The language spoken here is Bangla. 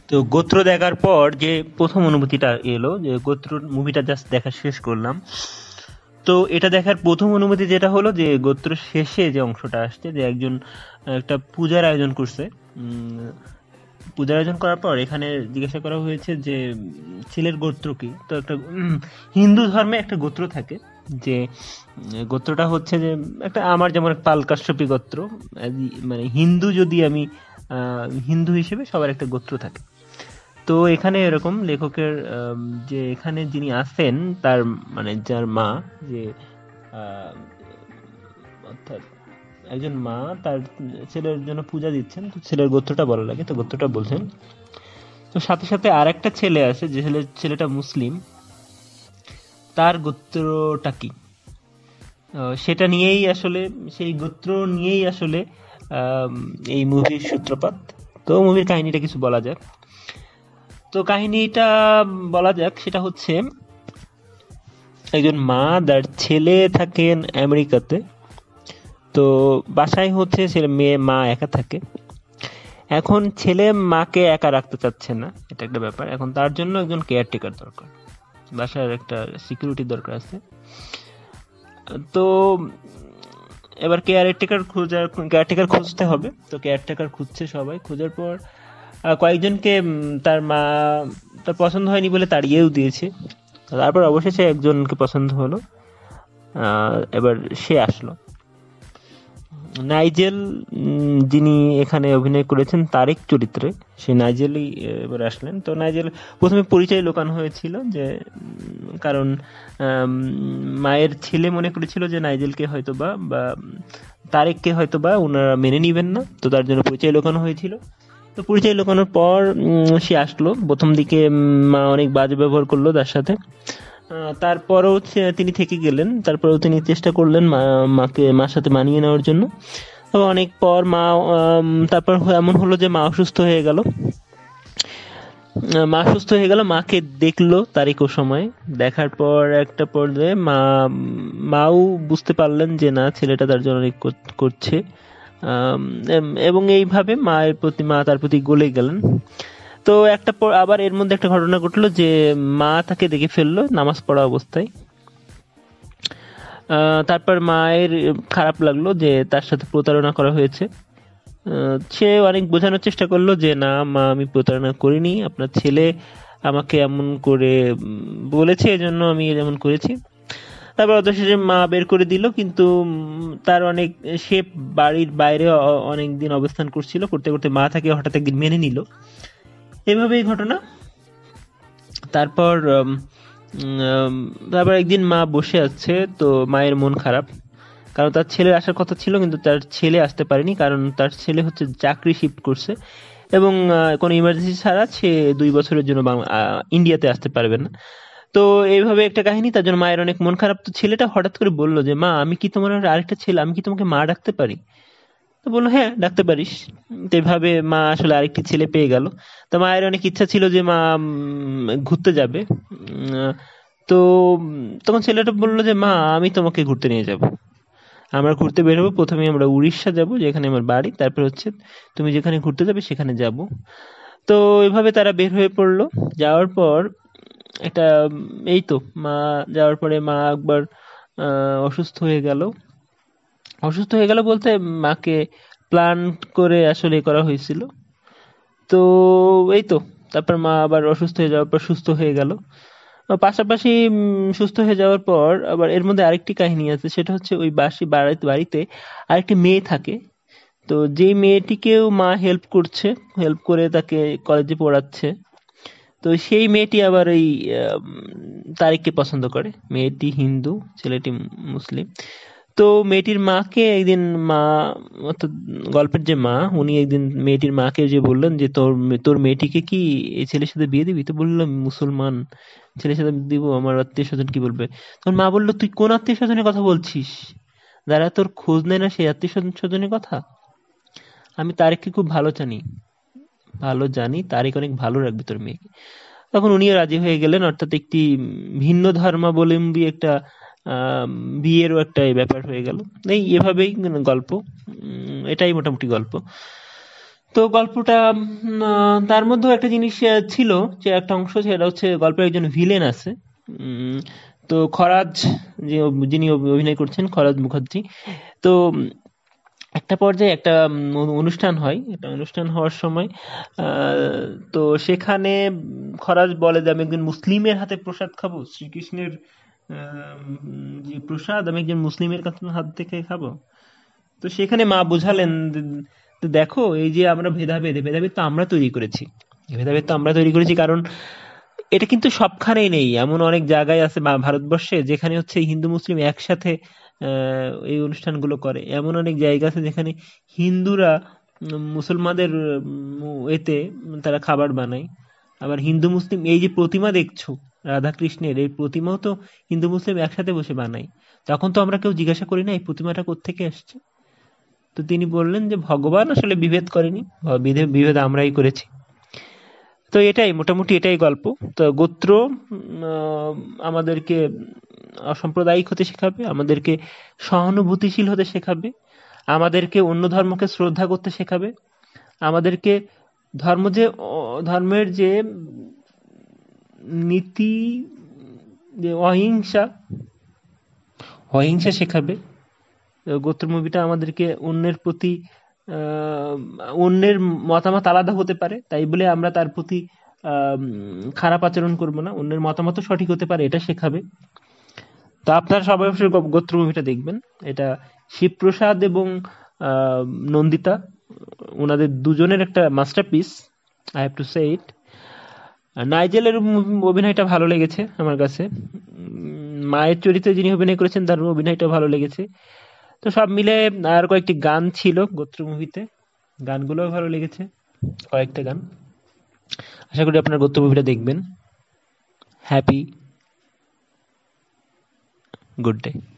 তো গোত্র দেখার পর যে প্রথম অনুভূতিটা এলো, যে গোত্র মুভিটা জাস্ট দেখা শেষ করলাম, তো এটা দেখার প্রথম অনুভূতি যেটা হলো যে গোত্র শেষে যে অংশটা আসছে, যে একজন একটা পূজার আয়োজন করছে। উম, পূজার আয়োজন করার পর এখানে জিজ্ঞাসা করা হয়েছে যে ছেলের গোত্র কি। তো একটা হিন্দু ধর্মে একটা গোত্র থাকে, যে গোত্রটা হচ্ছে যে একটা আমার যেমন একটা পাল কাশ্যপী গোত্র, মানে হিন্দু যদি আমি হিন্দু হিসেবে সবার একটা গোত্র থাকে। তো এখানে এরকম লেখকের যে এখানে যিনি আছেন তার মানে যার মা, যে আহ, অর্থাৎ একজন মা তার ছেলের জন্য পূজা দিচ্ছেন, তো ছেলের গোত্রটা বলা লাগে, তো গোত্রটা বলছেন। তো সাথে সাথে আর একটা ছেলে আছে, যে ছেলেটা মুসলিম, তার গোত্রটা কি, সেটা নিয়েই আসলে, সেই গোত্র নিয়েই আসলে আম, এই মুভির সূত্রপাত। তো মুভির কাহিনীটা কিছু বলা যাক। তো কাহিনীটা বলা যাক, সেটা হচ্ছে একজন মা, তার ছেলে থাকেন আমেরিকাতে। তো বাসায় হচ্ছে ছেলে মেয়ে মা একা থাকে। এখন ছেলে মাকে একা রাখতে চাচ্ছে না, এটা একটা ব্যাপার। এখন তার জন্য একজন কেয়ারটেকার দরকার, বাসার একটা সিকিউরিটি দরকার আছে। তো এবার কেয়ারটেকার খুঁজতে হবে। তো কেয়ারটেকার খুঁজছে সবাই, খোঁজার পর কয়েকজনকে তার মা তার পছন্দ হয়নি বলে তাড়িয়েও দিয়েছে। তারপর অবশেষে একজনকে পছন্দ হলো। এবার সে আসলো, নাইজেল, যিনি এখানে অভিনয় করেছেন তারেক চরিত্রে, সেই নাইজেলই এবার আসলেন। তো নাইজেল প্রথমে পরিচয় লুকানো হয়েছিল, যে কারণ মায়ের ছেলে মনে করেছিল যে নাইজেলকে হয়তোবা বা তারেককে হয়তোবা ওনারা মেনে নিবেন না, তো তার জন্য পরিচয় লুকানো হয়েছিল। তো পরিচয় লুকানোর পর সে আসলো। প্রথম দিকে মা অনেক বাজে ব্যবহার করলো তার সাথে। তারপরেও তিনি থেকে গেলেন, তারপরেও তিনি চেষ্টা করলেন মার সাথে মানিয়ে নেওয়ার জন্য। তো অনেক পর মা তারপর এমন হলো যে মা অসুস্থ হয়ে গেল। মাকে দেখলো তারিখও সময় দেখার পর একটা পর্যায়ে মাও বুঝতে পারলেন যে না, ছেলেটা তার জন্য অনেক করছে। এবং এইভাবে মা তার প্রতি গলে গেলেন। তো একটা পর আবার এর মধ্যে একটা ঘটনা ঘটলো, যে মা তাকে দেখে ফেললো নামাজ পড়া অবস্থায়। তারপর মায়ের খারাপ লাগলো যে তার সাথে প্রতারণা করা হয়েছে। সে অনেক বোঝানোর চেষ্টা করলো যে না মা, আমি প্রতারণা করিনি, আপনার ছেলে আমাকে এমন করে বলেছে, এজন্য আমি এমন করেছি। তারপর অবশেষে মা বের করে দিল, কিন্তু তার অনেক, সে বাড়ির বাইরে অনেক দিন অবস্থান করছিল, করতে করতে মা তাকে হঠাৎ একদিন মেনে নিল। এভাবেই ঘটনা। তারপর তারপর একদিন মা বসে আছে, তো মায়ের মন খারাপ, কারণ তার ছেলের আসার কথা ছিল কিন্তু তার ছেলে আসতে পারেনি, কারণ তার ছেলে হচ্ছে চাকরি শিফট করছে, এবং কোনো ইমার্জেন্সি ছাড়া সে 2 বছরের জন্য ইন্ডিয়াতে আসতে পারবে না। তো এইভাবে একটা কাহিনী, তার জন্য মায়ের অনেক মন খারাপ। তো ছেলেটা হঠাৎ করে বলল যে মা, আমি কি তোমার আরেকটা ছেলে, আমি কি তোমাকে মা ডাকতে পারি? তো বললো হ্যাঁ, ডাকতে পারিস। তো এভাবে মা আসলে আরেকটি ছেলে পেয়ে গেল। তো মায়ের অনেক ইচ্ছা ছিল যে মা ঘুরতে যাবে। তো তখন ছেলেটা বললো যে মা, আমি তোমাকে ঘুরতে নিয়ে যাব, আমরা ঘুরতে বের হবো। প্রথমে আমরা উড়িষ্যা যাব, যেখানে আমার বাড়ি, তারপর হচ্ছে তুমি যেখানে ঘুরতে যাবে সেখানে যাব। তো এভাবে তারা বের হয়ে পড়লো। যাওয়ার পর একটা এই তো মা যাওয়ার পরে মা একবার অসুস্থ হয়ে গেল। বলতে মাকে প্ল্যান করে আসলে করা হয়েছিল। তো এই তো তারপর মা আবার অসুস্থ হয়ে যাওয়ার পর সুস্থ হয়ে গেল। পাশাপাশি সুস্থ হয়ে যাওয়ার পর আবার এর মধ্যে আরেকটি কাহিনী আছে, সেটা হচ্ছে ওই বাড়িতে আরেকটি মেয়ে থাকে। তো যে মেয়েটিকেও মা হেল্প করে তাকে কলেজে পড়াচ্ছে। তো সেই মেয়েটি আবার এই তারিককে পছন্দ করে। মেয়েটি হিন্দু, ছেলেটি মুসলিম। তো মেয়েটির মাকে একদিন মা, অর্থাৎ গল্পের যে মা, উনি একদিন মেয়েটির মাকে যে বললেন যে তোর মেয়েটিকে কি এই ছেলের সাথে বিয়ে দিবি? তো বললাম মুসলমান ছেলের সাথে দিব, আমার আত্মীয় স্বজন কি বলবে? তখন মা বললো, তুই কোন আত্মীয় স্বজনের কথা বলছিস? যারা তোর খোঁজ নেয় না সেই আত্মীয় স্বজনের কথা? আমি তারেককে খুব ভালো জানি, তারেক অনেক ভালো রাখবে তোর মেয়েকে। তখন উনিও রাজি হয়ে গেলেন, অর্থাৎ একটি ভিন্ন ধর্মাবলম্বী একটা আহ বিয়েরও একটা ব্যাপার হয়ে গেল। এভাবেই গল্প, এটাই মোটামুটি গল্প। তো গল্পটা তার মধ্যেও একটা জিনিস ছিল, যে একটা অংশ সেটা হচ্ছে গল্পের একজন ভিলেন আছে। উম, তো খরাজ, যে যিনি অভিনয় করছেন, খরাজ মুখার্জি। তো একটা পর্যায়ে একটা অনুষ্ঠান হয়, একটা অনুষ্ঠান হওয়ার সময় তো সেখানে খরাজ বলে যে আমি একজন মুসলিমের হাতে প্রসাদ খাবো, শ্রীকৃষ্ণের যে প্রসাদ আমি একজন মুসলিমের কাছে হাত থেকে খাবো। তো সেখানে মা বুঝালেন তো দেখো, এই যে আমরা ভেদাভেদ, ভেদাভেদ তো আমরা তৈরি করেছি, ভেদাভেদ তো আমরা তৈরি করেছি, কারণ এটা কিন্তু সবখানেই নেই। এমন অনেক জায়গায় আছে ভারতবর্ষে যেখানে হচ্ছে হিন্দু মুসলিম একসাথে এই অনুষ্ঠানগুলো করে। এমন অনেক জায়গা আছে যেখানে হিন্দুরা মুসলমানদের এতে তারা খাবার বানায়। আবার হিন্দু মুসলিম এই যে প্রতিমা দেখছো রাধা কৃষ্ণের, এই প্রতিমাও তো হিন্দু মুসলিম একসাথে বসে বানায়। তখন তো আমরা কেউ জিজ্ঞাসা করি না এই প্রতিমাটা কোত্থেকে আসছে। তো তিনি বললেন যে ভগবান আসলে বিভেদ করেনি, বিভেদ আমরাই করেছি। তো এটাই মোটামুটি, এটাই গল্প। তো গোত্র আমাদেরকে অসাম্প্রদায়িক হতে শেখাবে, আমাদেরকে সহানুভূতিশীল হতে শেখাবে, আমাদেরকে অন্য ধর্মকে শ্রদ্ধা করতে শেখাবে, আমাদেরকে ধর্মের যে নীতি, যে অহিংসা, অহিংসা শেখাবে। গোত্র মুভিটা আমাদেরকে অন্যের প্রতি অন্যের মতামত আলাদা হতে পারে, তাই বলে আমরা তার প্রতি খারাপ আচরণ করব না, অন্যের মতামত সঠিক হতে পারে এটা শেখাবে। তো আপনারা সবাই অবশ্যই গোত্র মুভিটা দেখবেন। এটা শিবপ্রসাদ এবং নন্দিতা, ওনাদের দুজনের একটা masterpiece, I have to say it. নাইজেলের অভিনয়টা ভালো লেগেছে আমার কাছে। মায়ের চরিত্রে যিনি অভিনয় করেছেন তার অভিনয়টা ভালো লেগেছে। তো সব মিলে আর কয়েকটি গান ছিল গোত্র মুভিতে, গানগুলোও ভালো লেগেছে, কয়েকটা গান। আশা করি আপনার গোত্র মুভিটা দেখবেন। Happy good day.